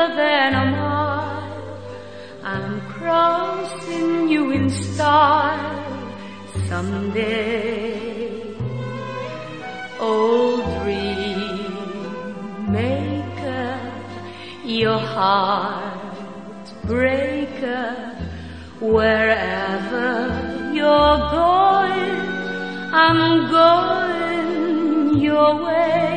than a mile. I'm crossing you in style someday. Old dream maker, your heart breaker, wherever you're going, I'm going your way.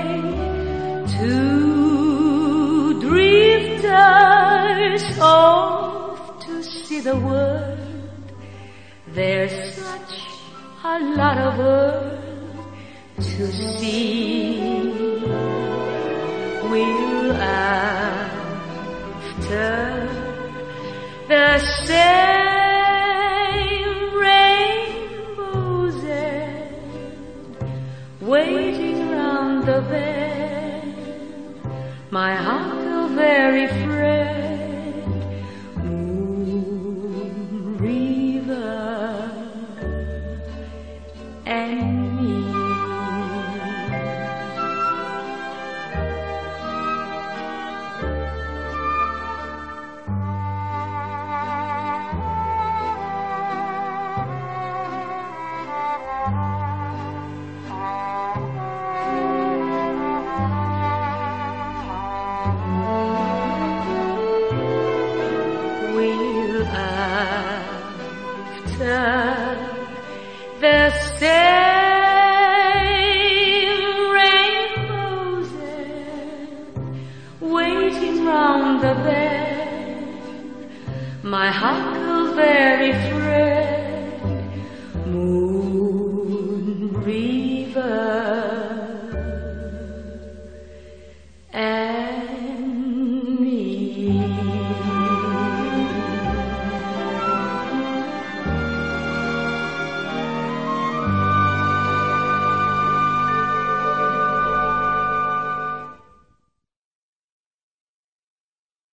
Two drifters off to see the world. There's such a lot of world to see. We'll after the same rainbow's end, waiting round the bend, my huckleberry friend, moon, river, and me. After the same rainbow's end, waiting round the bend, my huckleberry friend.